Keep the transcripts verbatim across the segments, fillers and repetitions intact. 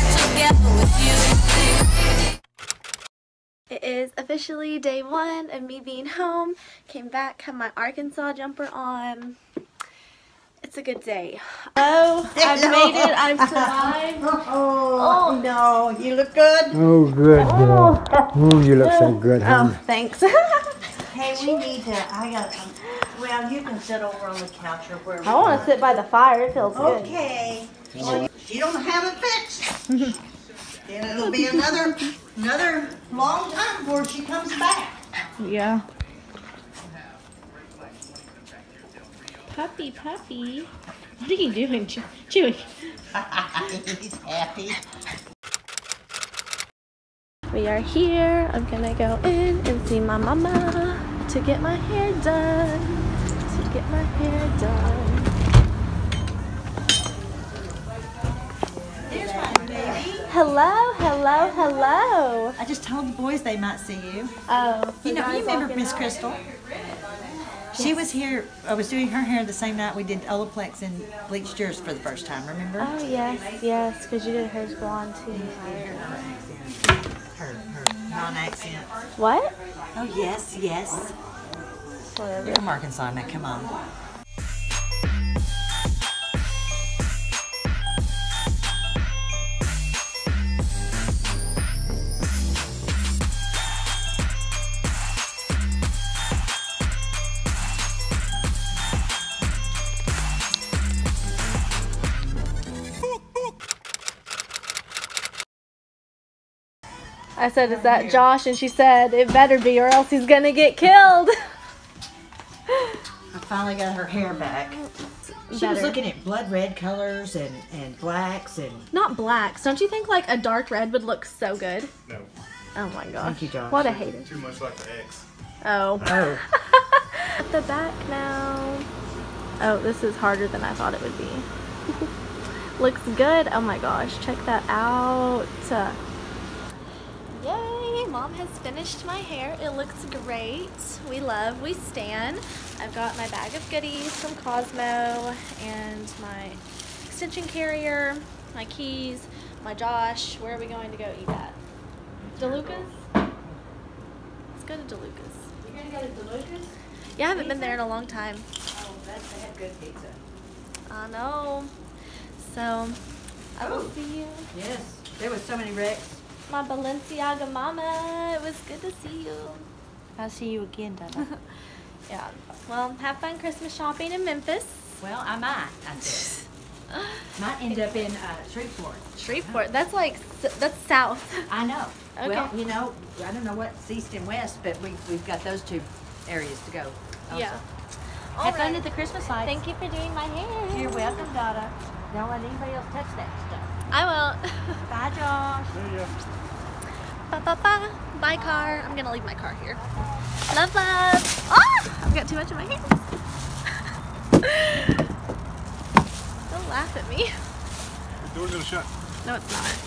together with you. It is officially day one of me being home. Came back, have my Arkansas jumper on. It's a good day. Oh, I've made it. I've survived. Oh, oh no, you look good. Oh, good girl. Oh, you look so good, huh? Oh, thanks. Hey, we need to. I got. Um, well, you can sit over on the couch or wherever. I want to sit by the fire. It feels good. Okay. Well, you don't have it fixed. Then it'll be another another long time before she comes back. Yeah. Puppy, puppy. What are you doing, Chewy? He's happy. We are here. I'm gonna go in and see my mama to get my hair done. To get my hair done. There's my baby. Hello, hello, hello. I just told the boys they might see you. Oh, You know, you remember Miss Crystal? She was here. I was doing her hair the same night we did Olaplex and bleached yours for the first time. Remember? Oh yes, yes, because you did hers blonde too. Her, her non-accent. What? Oh yes, yes. Whatever. You're from Arkansas now. Come on. I said, is that Josh? And she said, it better be or else he's gonna get killed. I finally got her hair back. She Better. was looking at blood red colors and, and blacks and... Not blacks. Don't you think like a dark red would look so good? No. Oh my gosh. Thank you, Josh. What a hater. Too much like the ex. Oh. Oh. At the back now. Oh, this is harder than I thought it would be. Looks good. Oh my gosh. Check that out. Yay! Mom has finished my hair. It looks great. We love, we stan. I've got my bag of goodies from Cosmo and my extension carrier, my keys, my Josh. Where are we going to go eat at? DeLuca's? Let's go to DeLuca's. You're going to go to DeLuca's? Yeah, I haven't been there in a long time. Oh, that's, they have good pizza. I know. So, I will Oh. see you. Yes. There was so many wrecks. My Balenciaga mama. It was good to see you. I'll see you again, Donna. Yeah. Well, have fun Christmas shopping in Memphis. Well, I might, I said. Might end up in uh, Shreveport. Shreveport. That's like, that's south. I know. Okay. Well, you know, I don't know what's east and west, but we, we've got those two areas to go. Also. Yeah. Have All fun right. at the Christmas lights. Thank you for doing my hair. You're welcome, Donna. Don't let anybody else touch that stuff. I won't. Bye, Josh. See ya. Ba, ba, ba. Bye, car. I'm going to leave my car here. Love, love. Ah! I've got too much in my hair. Don't laugh at me. The door's gonna shut. No, it's not.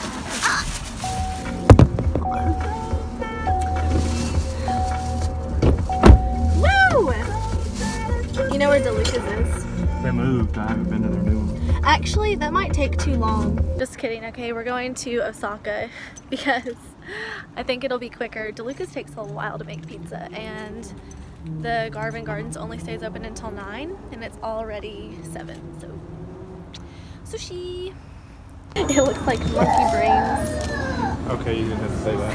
Woo! You know where DeLuca's is? They moved. I haven't been to their new one. Actually, that might take too long. Just kidding. Okay, we're going to Osaka because I think it'll be quicker. DeLuca's takes a while to make pizza, and the Garvin Gardens only stays open until nine, and it's already seven. So, sushi. It looks like monkey brains. Okay, you didn't have to say that.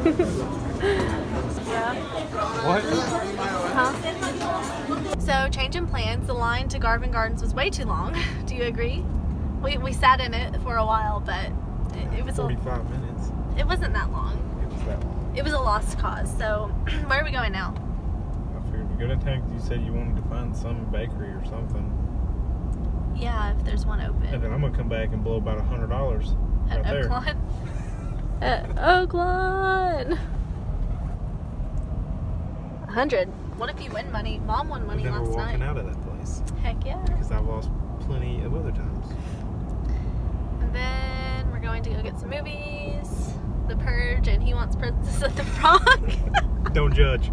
Yeah. What? Huh? So, change in plans. The line to Garvin Gardens was way too long. Do you agree? We, we sat in it for a while, but it, it was a, forty-five minutes. it wasn't that long. It was that long. It was a lost cause. So, where are we going now? I figured we go downtown because you said you wanted to find some bakery or something. Yeah, if there's one open. And then I'm going to come back and blow about a hundred dollars At right there. Oaklawn? At Oaklawn! A hundred. What if you win money? Mom won money But then last we're walking night. out of that place. Heck yeah. Because I've lost plenty of other times. And then we're going to go get some movies. The Purge, and he wants Princess of the Frog. Don't judge.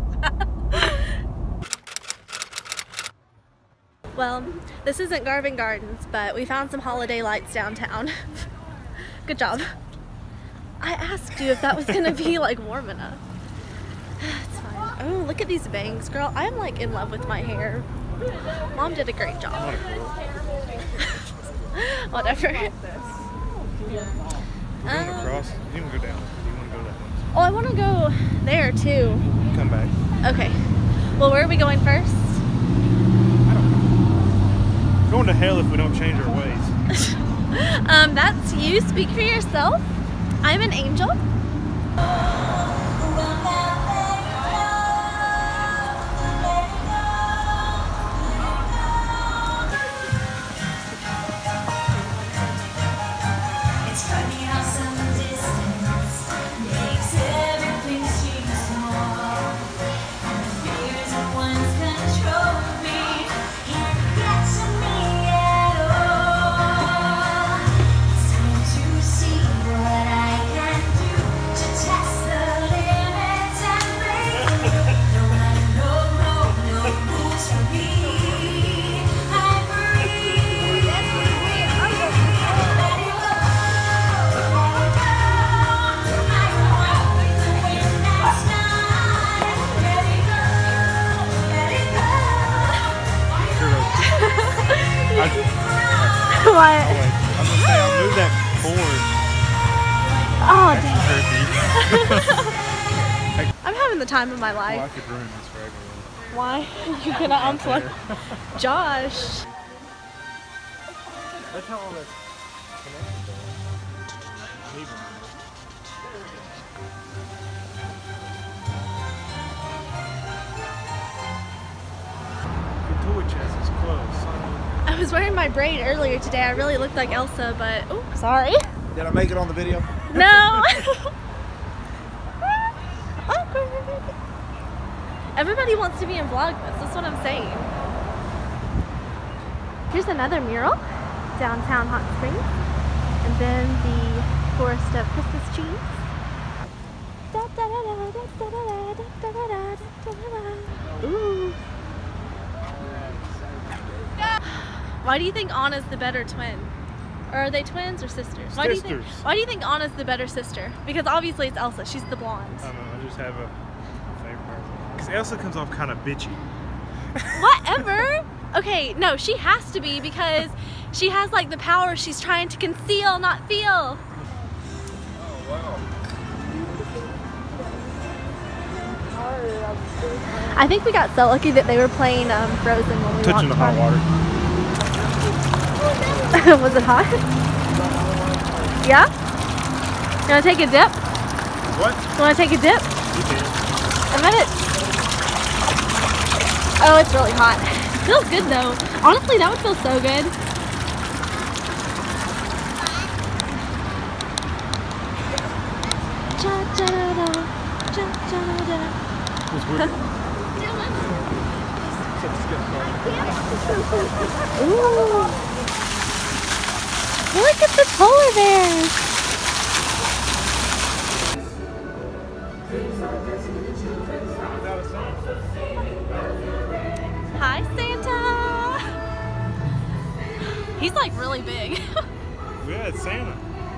Well, this isn't Garvin Gardens, but we found some holiday lights downtown. Good job. I asked you if that was gonna be like warm enough. It's fine. Oh, look at these bangs, girl. I'm like in love with my hair. Mom did a great job. Whatever. We're going Um, across. You can go down. You want to go that way? oh, I want to go there too. Come back. Okay. Well, where are we going first? I don't know. Going to hell if we don't change our ways. um, that's you. Speak for yourself. I'm an angel. What? I'm gonna say I'll move that forward. Oh, That's dang. I'm having the time of my Well, I life. could ruin this for everyone. Why? You're gonna unplug Josh. That's how all this connected. The toy chest is closed. I was wearing my braid earlier today. I really looked like Elsa, but oh, sorry. Did I make it on the video? No. Awkward. Everybody wants to be in Vlogmas. That's what I'm saying. Here's another mural, downtown Hot Springs, and then the forest of Christmas trees. Ooh. Why do you think Anna's the better twin? Or are they twins or sisters? Why do you think, Sisters. why do you think Anna's the better sister? Because obviously it's Elsa. She's the blonde. I don't know. I just have a favorite. Because Elsa comes off kind of bitchy. Whatever. Okay, no, she has to be because she has like the power she's trying to conceal, not feel. I think we got so lucky that they were playing um, Frozen when we Touching the walked hot by. water. Was it hot? Yeah? You wanna take a dip? What? You wanna take a dip? You can. A minute. Oh, it's really hot. It feels good though. Honestly, that would feel so good. It's weird. Ooh. Look at the polar bears. Hi, Santa. He's like really big. Yeah, it's Santa.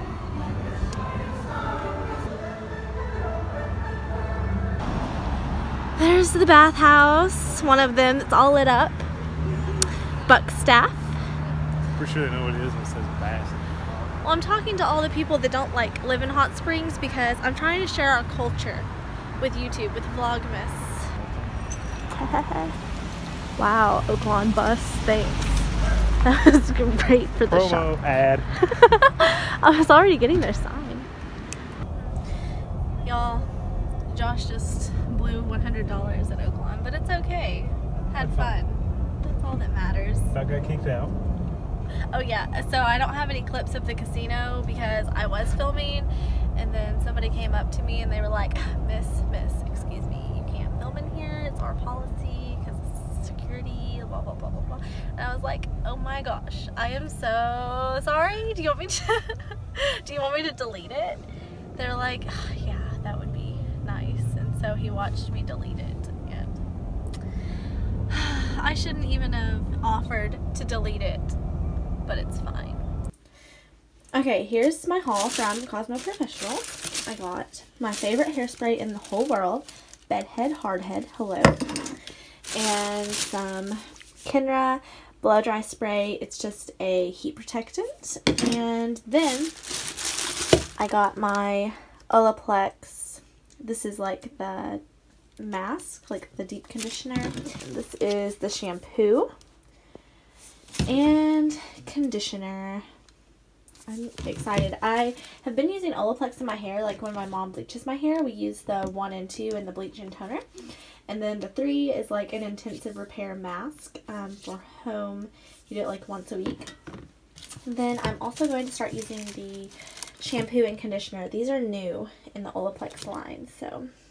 There's the bathhouse, one of them that's all lit up. Buck staff. Pretty sure they know what it is when it says bass. Well, I'm talking to all the people that don't like live in Hot Springs because I'm trying to share our culture with YouTube, with Vlogmas. Wow, Oaklawn bus, thanks. That was great for the Promo shop. ad. I was already getting their sign. Y'all, Josh just blew one hundred dollars at Oaklawn, but it's okay. Had fun. That's all that matters. I got kicked out. Oh yeah, so I don't have any clips of the casino because I was filming, and then somebody came up to me and they were like, Miss, Miss, excuse me, you can't film in here, it's our policy because it's security, blah blah blah blah blah. And I was like, oh my gosh, I am so sorry. Do you want me to do you want me to delete it? They're like, oh, yeah, that would be nice. And so he watched me delete it, and I shouldn't even have offered to delete it, but it's fine. Okay, here's my haul from Cosmo Professional. I got my favorite hairspray in the whole world, Bedhead Hardhead Hello, and some Kenra blow dry spray. It's just a heat protectant. And then I got my Olaplex. This is like the mask, like the deep conditioner. This is the shampoo and conditioner. I'm excited. I have been using Olaplex in my hair. Like when my mom bleaches my hair, we use the one and two in the bleach and toner. And then the three is like an intensive repair mask um, for home. You do it like once a week. And then I'm also going to start using the shampoo and conditioner. These are new in the Olaplex line. So